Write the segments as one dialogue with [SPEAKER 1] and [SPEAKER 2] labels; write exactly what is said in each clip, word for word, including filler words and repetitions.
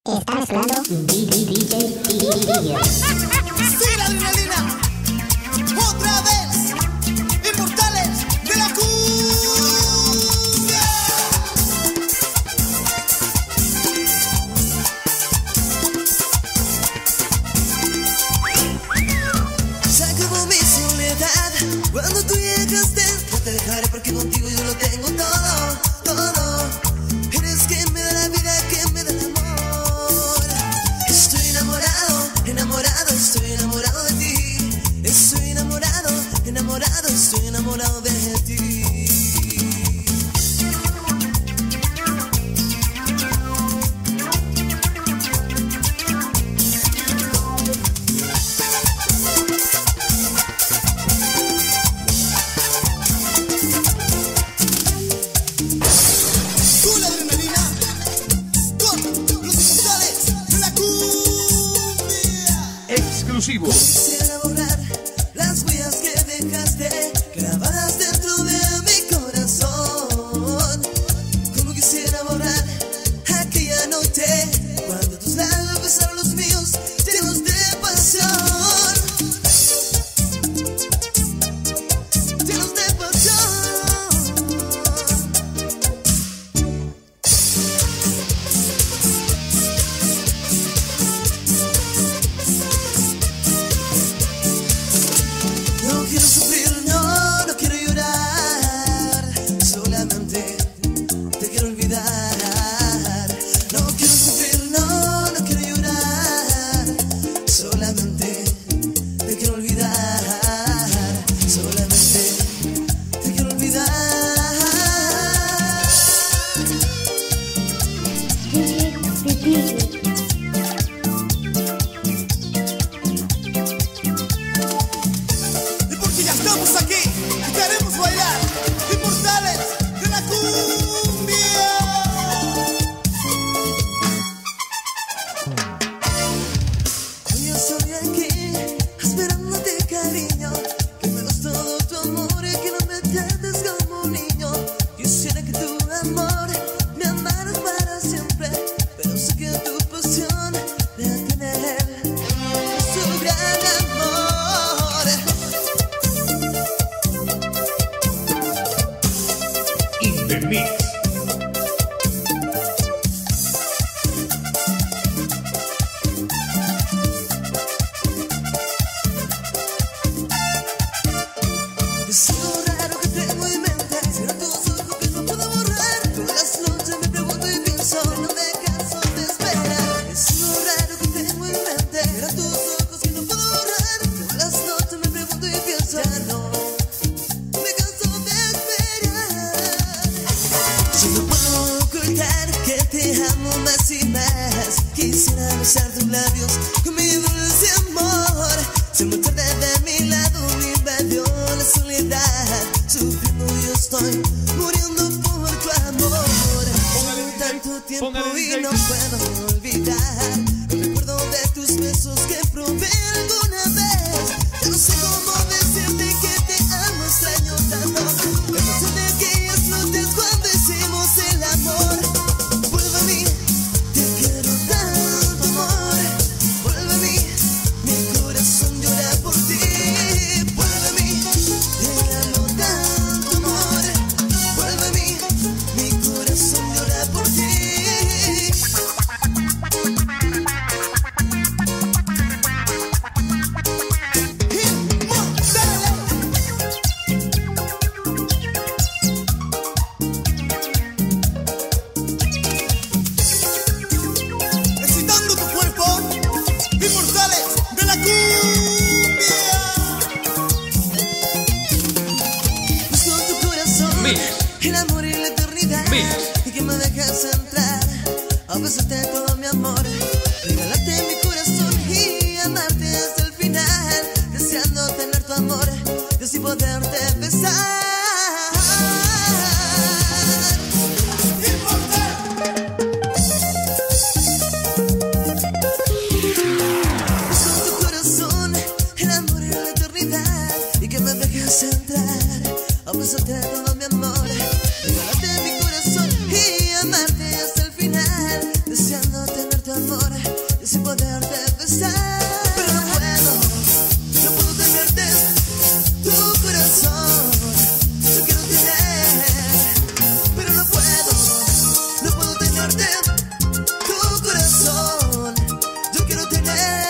[SPEAKER 1] Está mezclando D J
[SPEAKER 2] ¡Sí, la adrenalina! ¡Otra vez! ¡Inmortales de la cumbia! Se acabó mi soledad cuando tú llegaste. No te dejaré porque contigo yo lo tengo todo, todo. Eres quien me da la vida, quien me da el amor. Estoy enamorado, enamorado, estoy enamorado de ti. Estoy enamorado, enamorado, estoy enamorado de ti.
[SPEAKER 3] Exclusivo.
[SPEAKER 2] Quisiera borrar las huellas que dejaste grabadas dentro de mi corazón. Como quisiera borrar aquella noche cuando tus labios besaron los míos, llenos de pasión, llenos de pasión. No quiero sufrir, no, no quiero llorar. Solamente te quiero olvidar. No quiero sufrir, no, no quiero llorar. Solamente te quiero olvidar. Solamente te quiero olvidar. Y porque ya estamos aquí y queremos bailar, inmortales de la cumbia. Yo estoy aquí esperándote, cariño, que me das todo tu amor y que no me trates como un niño. Quisiera que tu amor me amaras para siempre, pero sé que tu pasión me va a tener su gran amor.
[SPEAKER 3] In the mix.
[SPEAKER 2] Es algo raro que tengo en mente. Cierro tus ojos que no puedo borrar. Todas las noches me pregunto y pienso, no me canso de esperar. Es algo raro que tengo en mente. Cierro tus ojos que no puedo borrar. Todas las noches me pregunto y pienso, ya no me canso de esperar. Yo no puedo ocultar que te amo más y más. Quisiera besar tus labios con mi dulce amor. Se me tarde de mi lado, me invadió la soledad. Sufriendo yo estoy muriendo por tu amor. Llevo tanto tiempo
[SPEAKER 3] Póngale,
[SPEAKER 2] y
[SPEAKER 3] D J.
[SPEAKER 2] no puedo olvidar el recuerdo de tus besos que probé alguna vez. Ya no sé cómo decirte que te amo, extraño tanto. La emoción de aquellas noches cuando hicimos el amor. Vuelve a mí, te quiero tanto, amor. Vuelve a mí, mi corazón llora por ti. Vuelve a mí, te amo tanto, amor. Vuelve a mí, mi corazón llora por ti. Excitando tu cuerpo, inmortales de la cumbia. Busco tu corazón,
[SPEAKER 3] Mix.
[SPEAKER 2] el amor y la eternidad.
[SPEAKER 3] Mix.
[SPEAKER 2] Y que me dejes entrar a besarte todo mi amor. Regalarte mi corazón y amarte hasta el final. Deseando tener tu amor y así poderte besar. Busco tu corazón, el amor y la eternidad. Y que me dejes entrar a besarte todo mi amor. Regálate mi corazón y amarte hasta el final. Deseando tenerte amor y sin poderte besar. Pero no puedo, no puedo tenerte, tu corazón yo quiero tener. Pero no puedo, no puedo tenerte, tu corazón yo quiero tener.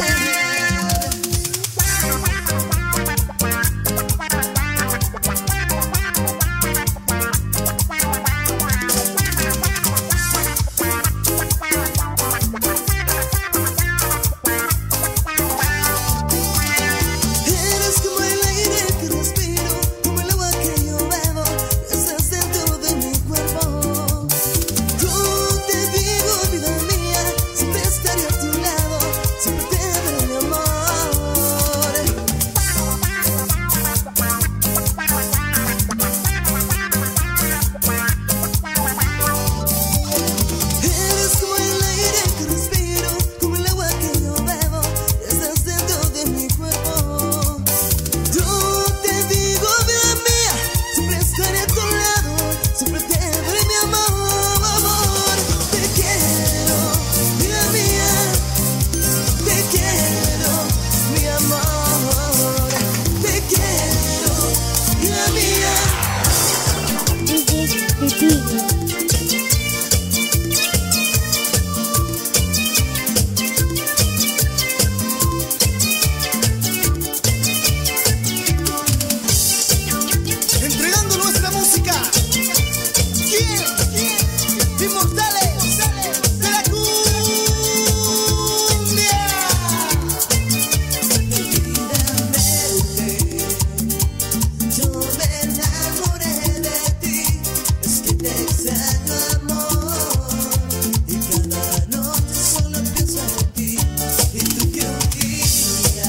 [SPEAKER 2] Entregando nuestra música. ¿Quién? Inmortales de la cumbia. Yo me enamoré de ti. Es que te extraño, amor. Y cada noche solo pienso en ti. Y tú que un día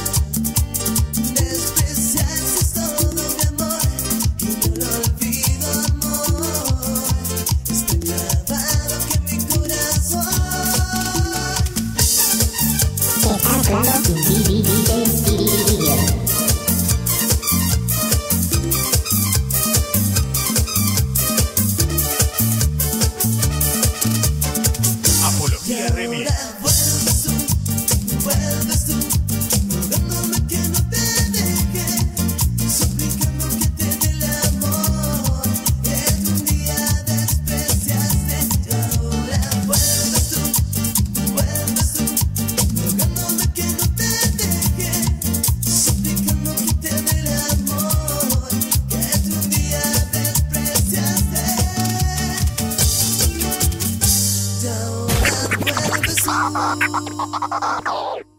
[SPEAKER 2] despreciaste todo mi amor. Y no lo olvido, amor. Está grabado que mi corazón.
[SPEAKER 1] Estás hablando con D D D J Video.
[SPEAKER 3] Apología Remix.
[SPEAKER 2] Ahora vuelves tú, vuelves tú, rogándome que no te deje, suplicando que te dé el amor que un día despreciaste. Y ahora vuelves tú, vuelves tú, rogándome que no te deje, suplicando que te dé el amor que un día despreciaste. Y ahora vuelves tú.